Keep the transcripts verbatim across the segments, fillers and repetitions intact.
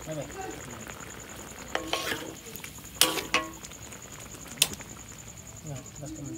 Nah, pas teman.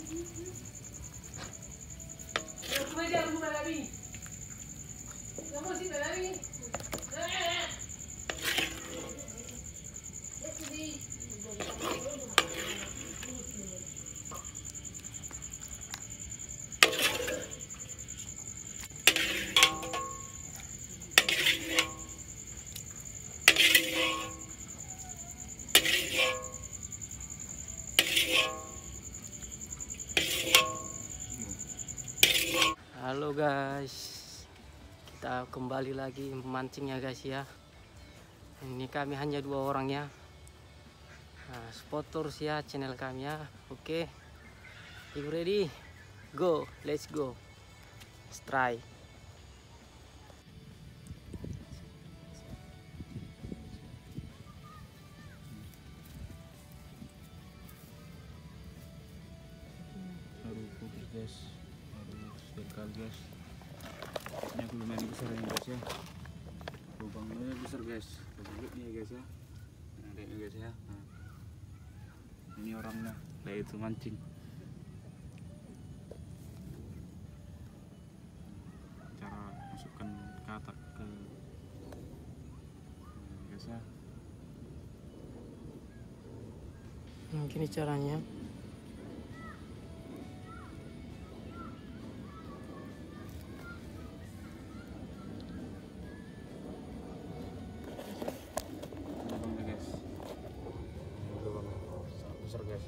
Halo guys, kita kembali lagi memancing ya guys ya. Ini kami hanya dua orang ya. Nah, spot tours ya channel kami ya. Oke, you ready? Go, let's go. Let's try. Baru putus guys, baru sekali guys. Ini lumayan besar ya guys ya. Lubangnya besar guys, begini ya guys ya. Nah, ini guys ya. Nah, ini orangnya, lah itu mancing. Cara masukkan katak ke nah, guys ya. Nah, gini caranya. Besar guys,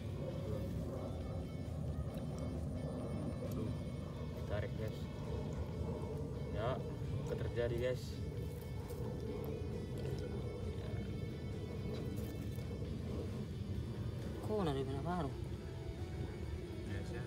aduh, tarik guys, ya, apa terjadi guys? Kok ada benar baru? Yes, ya.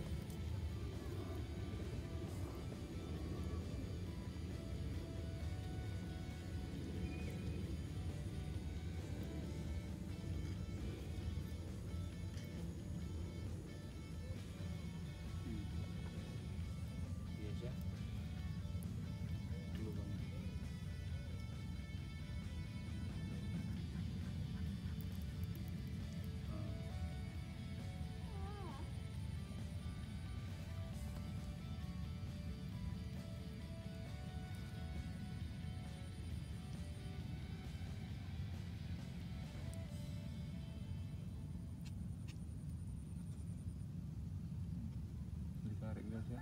Ditarik guys ya.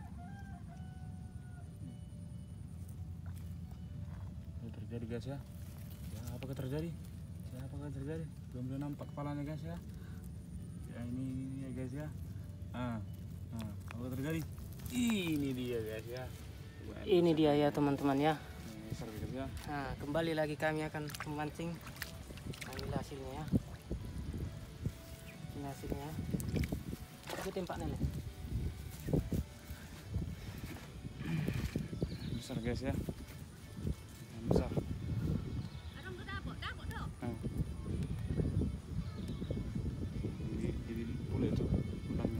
Ini terjadi guys ya. Ya apakah terjadi? Ya apakah terjadi? Belum belum nampak kepalanya guys ya. Ya ini, ini ya guys ya. Ah, ah, apakah terjadi? Ini dia guys ya. Ini dia ya teman-teman ya. Ini besar guys ya. Nah, kembali lagi kami akan memancing. Nah, ini hasilnya ya. Ini hasilnya. Itu tempat nenek. Besar guys ya. Besar. Nah. Jadi, jadi boleh tuh ulangnya.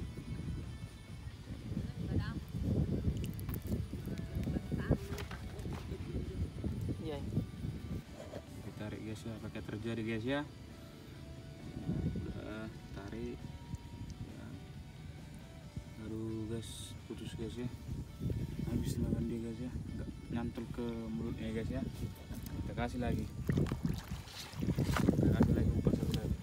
Iya. Ditarik guys ya, pakai terjadi guys ya. Udah tarik. Ya. Aduh guys, putus guys ya. Habis makan dia guys ya, nggak nyantol ke mulutnya guys ya. Kita kasih lagi, kita kasih lagi umpan satu lagi.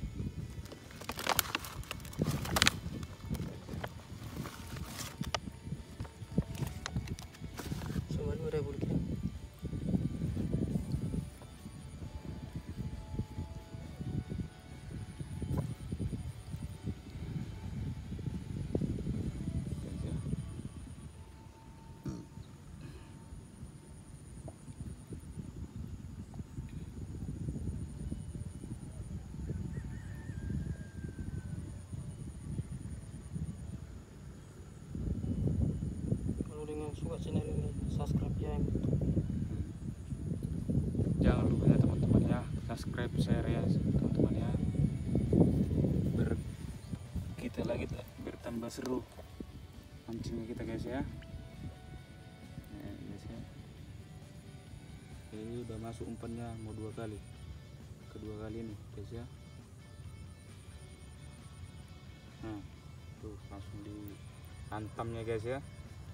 Cuma dua ribu rupiah. Guys ya. Suka channel ini, subscribe ya. Jangan lupa ya teman-teman ya, subscribe, share ya teman-teman ya. Ber kita lagi bertambah seru mancingnya kita guys ya. Nah, guys ya. Ini udah masuk umpannya mau dua kali. kedua kali nih guys ya. Nah tuh langsung dihantamnya guys ya.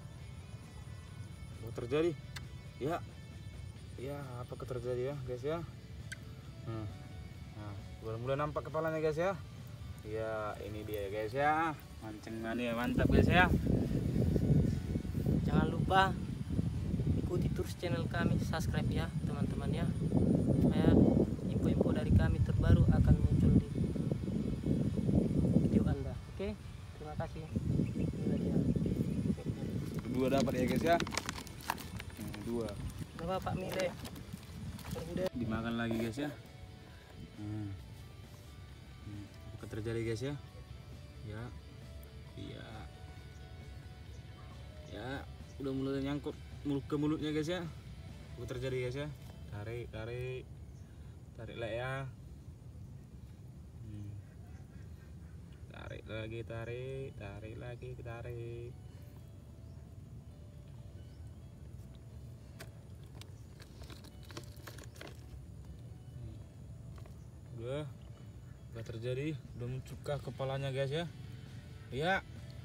Apa terjadi ya, ya apa terjadi ya guys ya. Hmm. Nah mudah-mudahan nampak kepalanya guys ya. Ya ini dia guys ya, mancingan ya mantap guys ya. Jangan lupa ikuti terus channel kami, subscribe ya teman-teman ya, supaya info-info dari kami terbaru akan muncul di video Anda. Oke, terima kasih. Dua dapat ya guys ya. Nah, dua. Coba Pak Mile. Dimakan lagi guys ya. Hmm. Hmm. Apa terjadi guys ya? Ya, iya, ya, udah mulai nyangkut mulut ke mulutnya guys ya. Apa terjadi guys ya? Tarik, tarik, tarik lah ya. Hmm. Tarik lagi, tarik, tarik lagi, tarik. Udah, udah terjadi, udah mencukah kepalanya guys ya. Ya,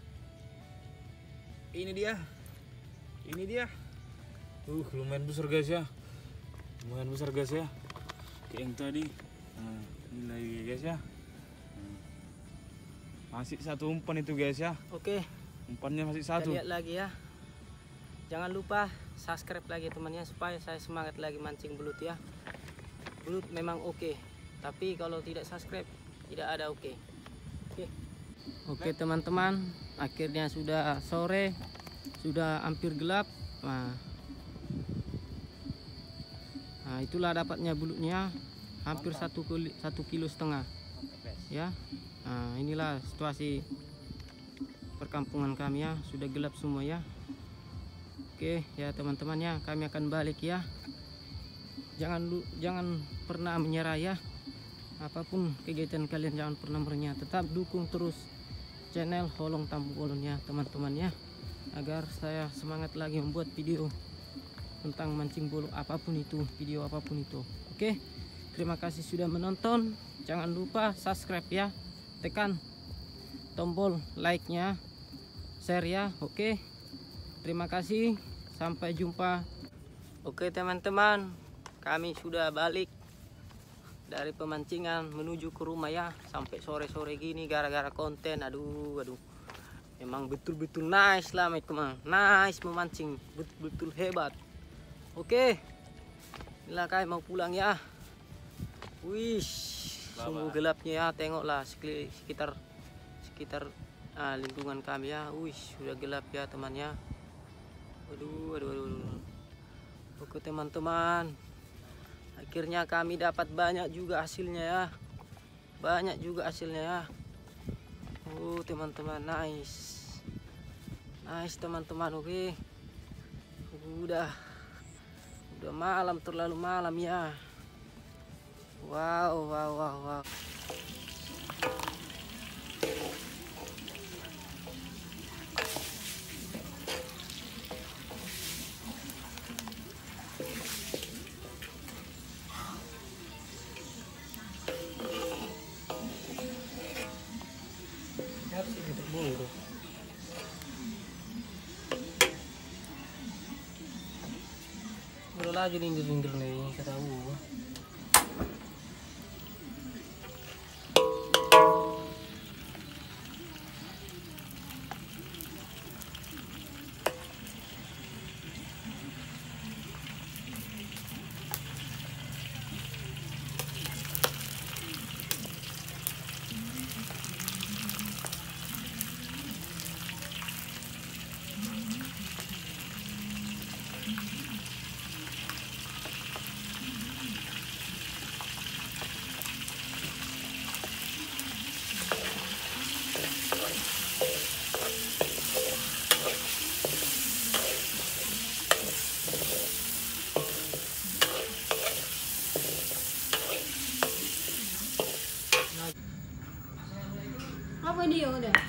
ini dia, ini dia. Uh, lumayan besar guys ya, lumayan besar guys ya. Kayak yang tadi. Nah, ini lagi guys ya. Nah, masih satu umpan itu guys ya. Oke, Umpannya masih kita satu. lihat lagi ya. Jangan lupa subscribe lagi temannya, supaya saya semangat lagi mancing belut ya. Belut memang oke, tapi kalau tidak subscribe tidak ada oke. Oke. Oke teman-teman, akhirnya sudah sore, sudah hampir gelap. Nah, nah itulah dapatnya bulutnya, hampir satu kilo, satu kilo setengah. Ya, nah inilah situasi perkampungan kami ya, sudah gelap semua ya. Oke ya teman-teman ya, kami akan balik ya. Jangan lu, jangan pernah menyerah ya. Apapun kegiatan kalian jangan pernah menyerah. Tetap dukung terus channel Holong Tambolon ya teman-teman ya, agar saya semangat lagi membuat video tentang mancing bolo apapun itu, video apapun itu. Oke, terima kasih sudah menonton. Jangan lupa subscribe ya, tekan tombol like-nya, share ya. Oke, terima kasih, sampai jumpa. Oke teman-teman, kami sudah balik dari pemancingan menuju ke rumah ya, sampai sore-sore gini gara-gara konten. Aduh aduh, memang betul-betul nice lah teman, nice memancing, betul-betul hebat. Oke, inilah kami mau pulang ya. Wih, sungguh gelapnya ya, tengoklah sekitar sekitar ah, lingkungan kami ya. Wih, sudah gelap ya temannya. Waduh, waduh, waduh. Oke teman-teman, akhirnya kami dapat banyak juga hasilnya ya, banyak juga hasilnya ya. Oh teman-teman, nice, nice teman-teman. Oke, udah, udah malam, terlalu malam ya. Wow, wow, wow, wow. Udah lagi linggir-linggir nih, kata tahu. Apa ini ya udah?